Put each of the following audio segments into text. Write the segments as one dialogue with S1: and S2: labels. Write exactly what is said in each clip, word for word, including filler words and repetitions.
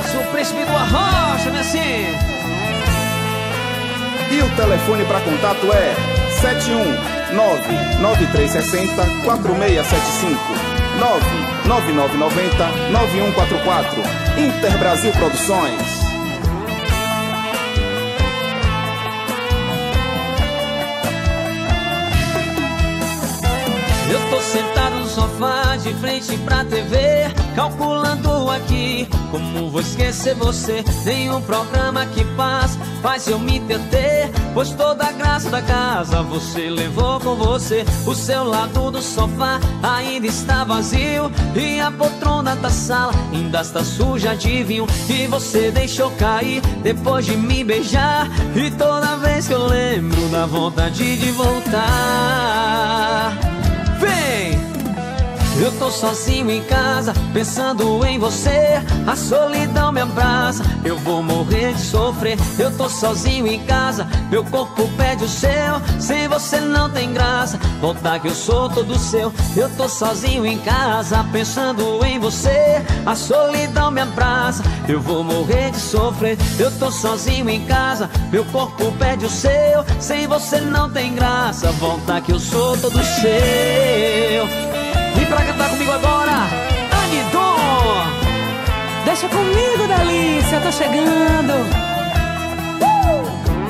S1: sucesso, o príncipe do Arrocha, né assim?
S2: E o telefone para contato é sete um nove nove três seis zero quatro seis sete cinco, nove nove nove nove zero nove um quatro quatro. Interbrasil Produções.
S1: Eu tô sentado no sofá, de frente pra T V, calculando aqui como vou esquecer você. Nenhum programa que passa faz eu me entreter, pois toda a graça da casa você levou com você. O seu lado do sofá ainda está vazio, e a poltrona da sala ainda está suja de vinho. E você deixou cair depois de me beijar, e toda vez que eu lembro dá vontade de voltar. Vem! Eu tô sozinho em casa, pensando em você. A solidão me abraça, eu vou morrer de sofrer. Eu tô sozinho em casa, meu corpo pede o seu. Sem você não tem graça, voltar que eu sou todo seu. Eu tô sozinho em casa, pensando em você. A solidão me abraça, eu vou morrer de sofrer. Eu tô sozinho em casa, meu corpo pede o seu. Sem você não tem graça, voltar que eu sou todo seu. Vem pra cantar comigo agora, Anidon.
S3: Deixa comigo, delícia, tô chegando. uh!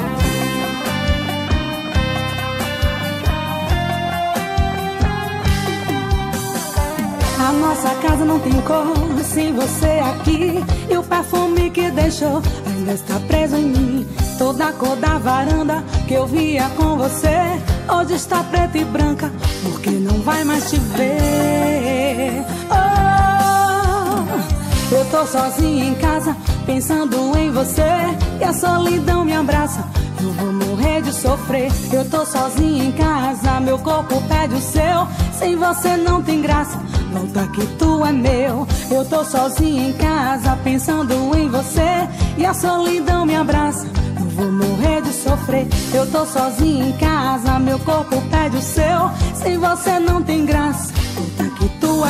S3: A nossa casa não tem cor sem você aqui, e o perfume que deixou ainda está preso em mim. Toda a cor da varanda que eu via com você hoje está preta e branca, porque não vai mais te ver. Oh, eu tô sozinha em casa, pensando em você, e a solidão me abraça, eu vou morrer de sofrer. Eu tô sozinha em casa, meu corpo pede o seu. Sem você não tem graça, volta que tu é meu. Eu tô sozinha em casa, pensando em você, e a solidão me abraça, eu vou morrer de sofrer. Eu tô sozinha em casa, meu corpo pede o seu. Sem você não tem graça, volta que tu é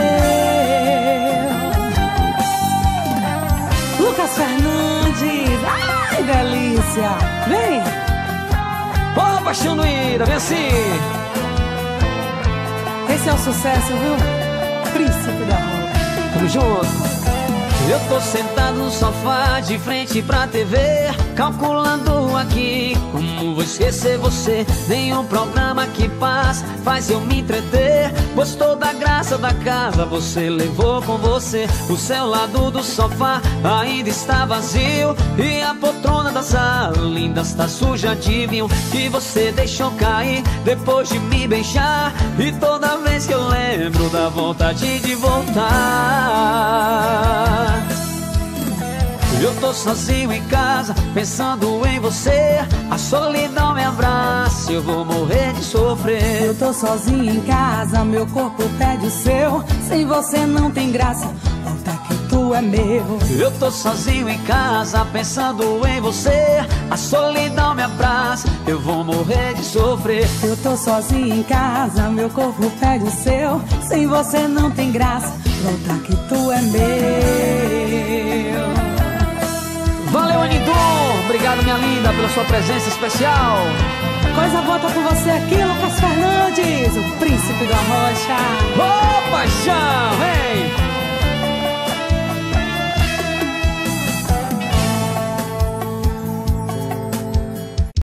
S3: meu. Lucas Fernandes, ai delícia, vem!
S1: Ô, oh, paixão do Ira, vem assim!
S3: Esse é o sucesso, viu? Príncipe da Rocha.
S1: Tamo junto! Eu tô sentado no sofá, de frente pra T V, calculando aqui como vou esquecer você. Nenhum programa que passa faz eu me entreter, pois toda a graça da casa você levou com você. O seu lado do sofá ainda está vazio, e a poltrona da sala ainda está suja de vinho. Que você deixou cair depois de me beijar, e toda vez que eu lembro dá vontade de voltar. Eu tô sozinho em casa, pensando em você. A solidão me abraça, eu vou morrer de sofrer.
S3: Eu tô sozinho em casa, meu corpo pede o seu. Sem você não tem graça, volta que tu é meu.
S1: Eu tô sozinho em casa, pensando em você. A solidão me abraça, eu vou morrer de sofrer.
S3: Eu tô sozinho em casa, meu corpo pede o seu. Sem você não tem graça, volta que tu é meu.
S1: Valeu, Anidon! Obrigado, minha linda, pela sua presença especial.
S3: Coisa boa tá com você aqui, Lucas Fernandes, o príncipe da Rocha.